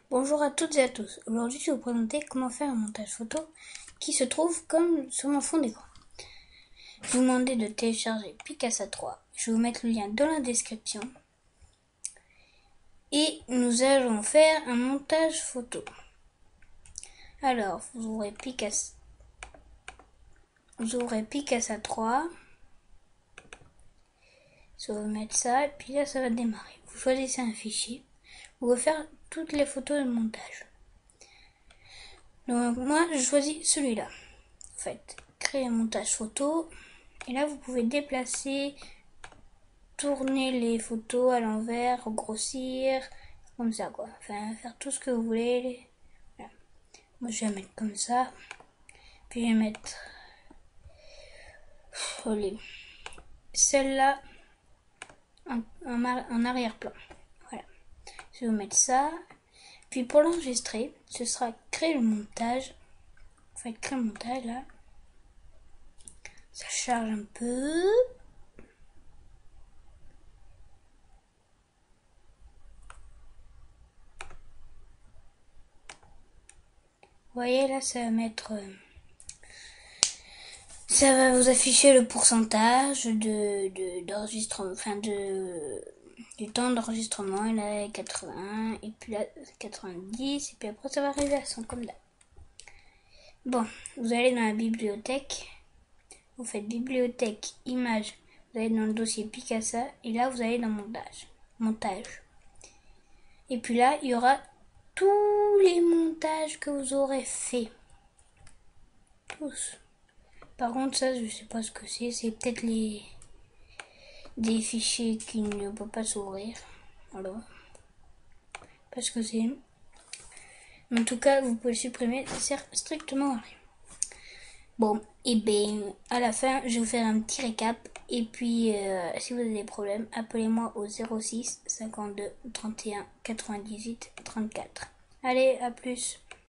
Bonjour à toutes et à tous. Aujourd'hui, je vais vous présenter comment faire un montage photo qui se trouve comme sur mon fond d'écran. Je vais vous demander de télécharger Picasa 3. Je vais vous mettre le lien dans la description. Et nous allons faire un montage photo. Alors, vous ouvrez Picasa 3. Je vais vous mettre ça et puis là, ça va démarrer. Vous choisissez un fichier. Vous pouvez faire toutes les photos de montage. Donc moi, je choisis celui-là. En fait, créer un montage photo. Et là, vous pouvez déplacer, tourner les photos à l'envers, grossir, comme ça quoi. Enfin, faire tout ce que vous voulez. Voilà. Moi, je vais mettre comme ça. Puis je vais mettre celle-là en arrière-plan. Voilà. Je vais vous mettre ça. Puis pour l'enregistrer, ce sera créer le montage. En fait, créer le montage là. Ça charge un peu. Vous voyez là, ça va mettre... ça va vous afficher le pourcentage d'enregistrement, du temps d'enregistrement. Il a 80, et puis là 90, et puis après ça va arriver à 100 comme d'hab. Bon, vous allez dans la bibliothèque, vous faites bibliothèque, images, vous allez dans le dossier Picasa, et là vous allez dans montage. Et puis là, il y aura tous les montages que vous aurez fait. Tous. Par contre, ça, je sais pas ce que c'est. C'est peut-être des fichiers qui ne peuvent pas s'ouvrir. Alors, parce que c'est... En tout cas, vous pouvez le supprimer. Ça sert strictement à rien. Bon, et bien, à la fin, je vais vous faire un petit récap. Et puis, si vous avez des problèmes, appelez-moi au 06 52 31 98 34. Allez, à plus.